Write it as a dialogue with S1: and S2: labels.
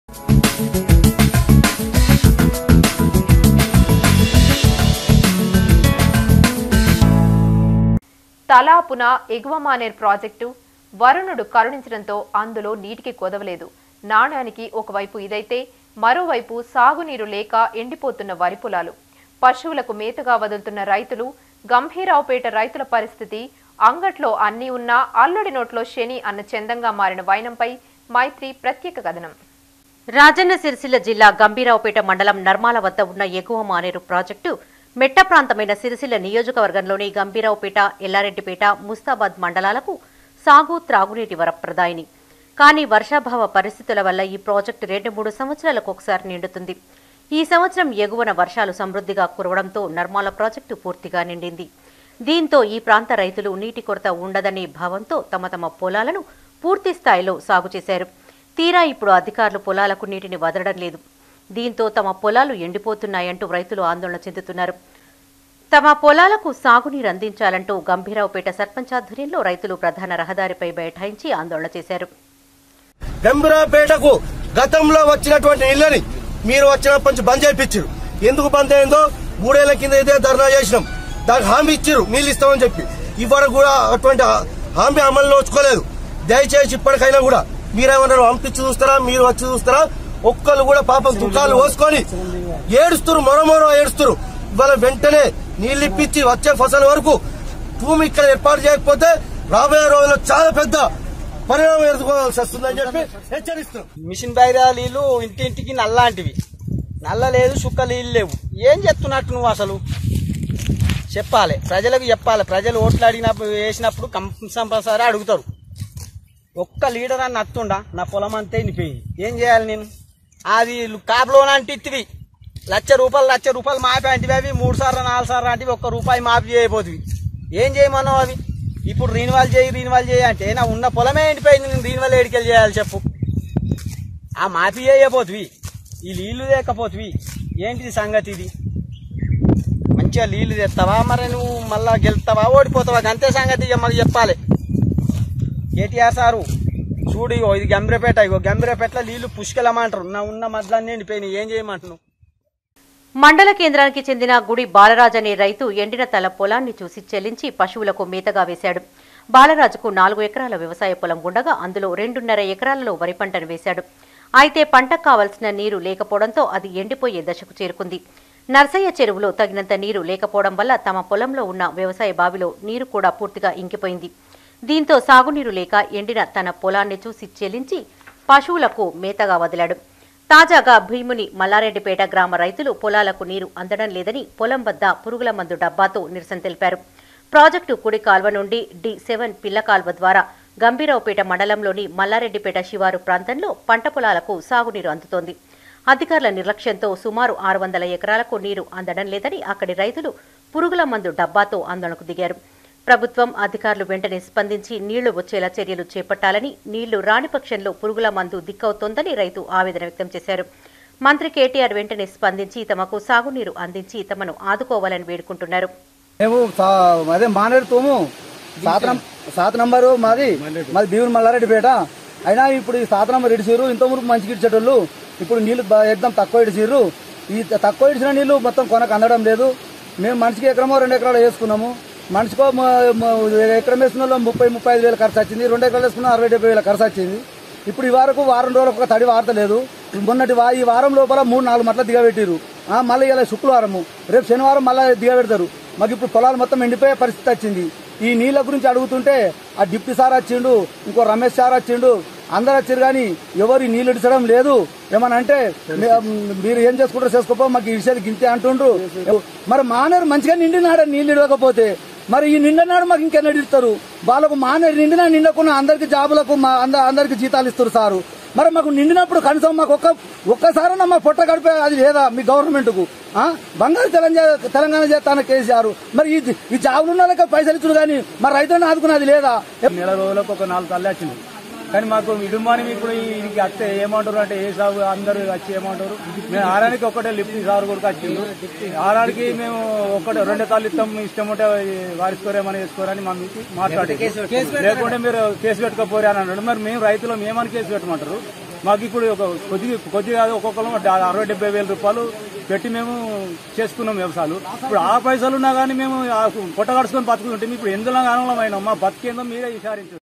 S1: తలాపున ఎగువ మానేర్ ప్రాజెక్టు వరుణుడు కరుణించడంతో అందులో నీటికి కొదవలేదు. నాణానికి ఒకవైపు ఇదైతే మరోవైపు సాగునీరు లేక ఎండిపోతున్న వరి పొలాలు, పశువులకు మేతగా వదులుతున్న రైతులు, గంభీరావుపేట రైతుల పరిస్థితి, అంగట్లో అన్నీ ఉన్నా అల్లుడి నోట్లో శని అన్న చందంగా మారిన వైనంపై మైత్రి ప్రత్యేక కథనం.
S2: రాజన్న సిరిసిల్ల జిల్లా గంభీరావుపేట మండలం నర్మాల వద్ద ఉన్న ఎగువ మానేరు ప్రాజెక్టు మెట్ట ప్రాంతమైన సిరిసిల్ల నియోజకవర్గంలోని గంభీరావుపేట, ఎల్లారెడ్డిపేట, ముస్తాబాద్ మండలాలకు సాగు త్రాగునీటి వరప్రదాయిని. కానీ వర్షాభావ పరిస్థితుల వల్ల ఈ ప్రాజెక్టు 2-3 సంవత్సరాలకు ఒకసారి నిండుతుంది. ఈ సంవత్సరం ఎగువన వర్షాలు సమృద్ధిగా కురవడంతో నర్మాల ప్రాజెక్టు పూర్తిగా నిండింది. దీంతో ఈ ప్రాంత రైతులు నీటి కొరత ఉండదనే భావంతో తమ తమ పొలాలను పూర్తి స్థాయిలో సాగు చేశారు. తీరా ఇప్పుడు అధికారులు పొలాలకు నీటిని వదలడం లేదు. దీంతో తమ పొలాలు ఎండిపోతున్నాయంటూ రైతులు ఆందోళన చెందుతున్నారు. తమ పొలాలకు సాగునీరు అందించాలంటూ గంభీరావుపేట సర్పంచ్ ఆధ్వర్యంలో రైతులు ప్రధాన రహదారిపై బైఠాయించి ఆందోళన చేశారు.
S3: గంభీరావుపేటకు గతంలో వచ్చినటువంటి నీళ్ళని మీరు వచ్చినప్పటి నుంచి బంద్ చేయించారు. ఎందుకు బంద్ అయిందో 3 ఏళ్ల కింద ఇదే ధర్నా చేసినాం. దానికి హామీ ఇచ్చారు నీళ్ళు ఇస్తామని చెప్పి. ఇవాళ కూడా అటువంటి హామీ అమలు నోచుకోలేదు. దయచేసి ఇప్పటికైనా కూడా మీరేమన్నారు, పంపించి చూస్తారా, మీరు వచ్చి చూస్తారా? ఒక్కరు కూడా పాపం దుఃఖాలు పోసుకొని ఏడుస్తున్నారు, మరో ఏడుస్తున్నారు. ఇవాళ వెంటనే నీళ్లు ఇప్పించి వచ్చే ఫసల్ వరకు భూమి ఇక్కడ ఏర్పాటు చేయకపోతే రాబోయే రోజుల్లో చాలా పెద్ద పరిణామం ఎదుర్కోవాల్సి వస్తుందని చెప్పి హెచ్చరిస్తున్నాం.
S4: మిషన్ బైరా నీళ్లు ఇంటింటికి నల్లాంటివి, నల్ల లేదు, సుక్క నీళ్ళు లేవు. ఏం చెప్తున్నట్టు నువ్వు అసలు చెప్పాలి, ప్రజలకు చెప్పాలి. ప్రజలు ఓట్లు అడిగినప్పుడు వేసినప్పుడు కంపల్సరీ అడుగుతారు. ఒక్క లీడర్ అని నత్తుండా నా పొలం అంతే ఎండిపోయింది. ఏం చేయాలి నేను? అది కాపులోన అంటివి ₹1,00,000 మాపి అంటివి. అవి 3 సార్లు 4 సార్లు అంటివి. ₹1 మాపి చేయబోతువి. ఏం చేయమన్నావు? అవి ఇప్పుడు రీనివాల్ చేయి అంటే నా ఉన్న పొలమే ఎండిపోయింది. నేను రీనివాల్ ఏడికెళ్ళి చేయాలి చెప్పు? ఆ మాపి చేయబోతువి, ఈ నీళ్లు లేకపోతువి. ఏంటిది సంగతి? ఇది మంచిగా నీళ్లు తెస్తావా, మరి నువ్వు మళ్ళా గెలుస్తావా, ఓడిపోతావా? అంతే సంగతి మళ్ళీ చెప్పాలి. కేటీఆర్ సారు చూడు, ఇది గంభీరపేట, గంభీరపేటలో నీళ్లు పుష్కలమంటారు. నా ఉన్న మధ్యలో ఎండిపోయినాయి. ఏం చేయమంటున్నావు?
S2: మండల కేంద్రానికి చెందిన గుడి బాలరాజ్ అనే రైతు ఎండిన తల పొలాన్ని చూసి చెల్లించి పశువులకు మేతగా వేశాడు. బాలరాజుకు 4 ఎకరాల వ్యవసాయ పొలం ఉండగా అందులో 2.5 ఎకరాలలో వరి పంటను వేశాడు. అయితే పంటకు కావలసిన నీరు లేకపోవడంతో అది ఎండిపోయే దశకు చేరుకుంది. నర్సయ్య చెరువులో తగినంత నీరు లేకపోవడం వల్ల తమ పొలంలో ఉన్న వ్యవసాయ బావిలో నీరు కూడా పూర్తిగా ఇంకిపోయింది. దీంతో సాగునీరు లేక ఎండిన తన పొలాన్ని చూసి చెల్లించి పశువులకు మేతగా వదిలాడు. తాజాగా భీముని మల్లారెడ్డిపేట గ్రామ రైతులు పొలాలకు నీరు అందడం లేదని పొలం వద్ద పురుగుల మందు డబ్బాతో నిరసన తెలిపారు. ప్రాజెక్టు కుడి కాల్వ నుండి D7 పిల్ల కాల్వ ద్వారా గంభీరావుపేట మండలంలోని మల్లారెడ్డిపేట శివారు ప్రాంతంలో పంట పొలాలకు సాగునీరు అందుతోంది. అధికారుల నిర్లక్ష్యంతో సుమారు 600 ఎకరాలకు నీరు అందడం లేదని అక్కడి రైతులు పురుగుల మందు డబ్బాతో ఆందోళనకు దిగారు. ప్రభుత్వం అధికారులు వెంటనే స్పందించి నీళ్లు వచ్చేలా చర్యలు చేపట్టాలని, నీళ్లు రాని పక్షంలో పురుగుల మందు దిక్కవుతోందని రైతు ఆవేదన వ్యక్తం చేశారు. మంత్రి కేటీఆర్ వెంటనే స్పందించి తమకు సాగునీరు అందించి తమను ఆదుకోవాలని వేడుకుంటున్నారు.
S5: మేము అదే మానేరుతాము, 7 నంబరు మాది భీముని మల్లారెడ్డిపేట. అయినా ఇప్పుడు ఈ 7 నంబర్ ఇడిచిర్రు. ఇంతవరకు మంచిగా ఇచ్చేటోళ్ళు ఇప్పుడు నీళ్లు ఎగ్దం తక్కువ ఇడిచిర్రు. ఈ తక్కువ ఇడిచిన నీళ్లు మొత్తం కొనకు అందడం లేదు. మేము మనిషికి 1 ఎకరమో 2 ఎకరాలు వేసుకున్నాము. మనిషికో ఎకరం వేసుకున్న 30-35 వేలు ఖర్చు వచ్చింది. 2 ఎకరాలు వేసుకున్న 60-70 వేల ఖర్చు వచ్చింది. ఇప్పుడు ఈ వరకు వారం రోజులకు ఒక తడి వార్తలేదు. మొన్నటి ఈ వారం లోపల 3-4 మట్ల దిగబెట్టిరు. మళ్ళీ ఇలా శుక్రవారము, రేపు శనివారం మళ్ళీ దిగబెడతారు. మాకు ఇప్పుడు పొలాలు మొత్తం ఎండిపోయే పరిస్థితి వచ్చింది. ఈ నీళ్ల గురించి అడుగుతుంటే ఆ డిప్యూటీ సార్ వచ్చిండు, ఇంకో రమేష్ సార్ వచ్చిండు, అందరు వచ్చారు. కానీ ఎవరు నీళ్లు ఇడిచడం లేదు. ఏమని అంటే మీరు ఏం చేసుకుంటారో చేసుకోపో, మాకు ఈ విషయాలు గింతే అంటుండ్రు. మరి మానేరు మంచిగా నిండినాడు నీళ్లు ఇడవకపోతే మరి ఈ నిండినాడు మాకు ఇంకెన్న ఇస్తారు? వాళ్ళకు మానేరు నిండినా నిండకుండా అందరికి జాబులకు అందరికి జీతాలు ఇస్తారు సారు. మరి మాకు నిండినప్పుడు కనీసం మాకు ఒక్కసారైనా మా పొట్ట గడిపే అది లేదా మీ గవర్నమెంట్ కు? బంగారు తెలంగాణ చేస్తాన కేసీఆర్. మరి ఈ జాబులు ఉన్న వాళ్ళకి పైసలు ఇచ్చుడు కానీ మరి రైతులను ఆదుకున్నది లేదా? నెల రోజులకు ఒక 4 తల్లి వచ్చింది. కానీ మాకు ఇడుమాని ఇప్పుడు ఇది వస్తే ఏమంటారు అంటే ఏ సాగు అందరూ వచ్చి ఏమంటారు, మేము ఆరానికి ఒకటే లిఫ్ట్ సాగు కూడా వచ్చిండు. ఆరానికి మేము 1-2 ఎకరాలు ఇస్తాం, ఇష్టం ఉంటే వారిసుకోరేమని వేసుకోరని మా మాట్లాడి, లేకుంటే మీరు కేసు పెట్టుకోపోరే అని అన్నాడు. మరి మేము రైతులు మేమని కేసు పెట్టమంటారు?
S6: మాకు ఇప్పుడు కొద్దిగా ఒక్కొక్కరు 60-70 వేల రూపాయలు పెట్టి మేము చేసుకున్నాం వ్యవసాయాలు. ఇప్పుడు ఆ పైసలు ఉన్నా కానీ మేము పొట్టగడుచుకొని బతుకుతుంటే ఇప్పుడు ఎందులో కారణమైనా మా బతికేందో మీరే విచారించారు.